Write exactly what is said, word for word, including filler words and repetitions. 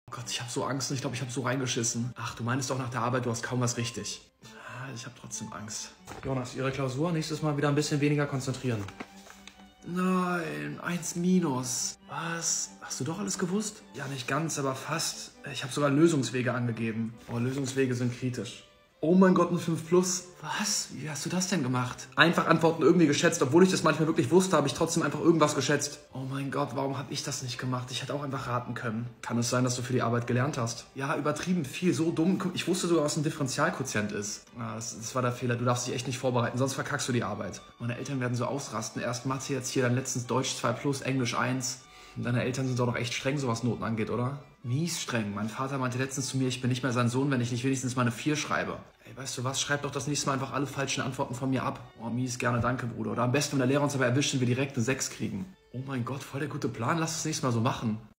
Oh Gott, ich habe so Angst und ich glaube, ich habe so reingeschissen. Ach, du meinst doch nach der Arbeit, du hast kaum was richtig. Ah, ich habe trotzdem Angst. Jonas, Ihre Klausur, nächstes Mal wieder ein bisschen weniger konzentrieren. Nein, eins minus. Was? Hast du doch alles gewusst? Ja, nicht ganz, aber fast. Ich habe sogar Lösungswege angegeben. Oh, Lösungswege sind kritisch. Oh mein Gott, eine fünf plus. Was? Wie hast du das denn gemacht? Einfach Antworten irgendwie geschätzt. Obwohl ich das manchmal wirklich wusste, habe ich trotzdem einfach irgendwas geschätzt. Oh mein Gott, warum habe ich das nicht gemacht? Ich hätte auch einfach raten können. Kann es sein, dass du für die Arbeit gelernt hast? Ja, übertrieben viel, so dumm. Ich wusste sogar, was ein Differentialquotient ist. Ah, das, das war der Fehler. Du darfst dich echt nicht vorbereiten, sonst verkackst du die Arbeit. Meine Eltern werden so ausrasten. Erst Mathe, jetzt hier, dann letztens Deutsch zwei plus, Englisch eins. Deine Eltern sind doch noch echt streng, so was Noten angeht, oder? Mies streng. Mein Vater meinte letztens zu mir, ich bin nicht mehr sein Sohn, wenn ich nicht wenigstens mal eine vier schreibe. Ey, weißt du was? Schreib doch das nächste Mal einfach alle falschen Antworten von mir ab. Oh, mies, gerne, danke, Bruder. Oder am besten, wenn der Lehrer uns aber erwischt und wir direkt eine sechs kriegen. Oh mein Gott, voll der gute Plan. Lass das nächste Mal so machen.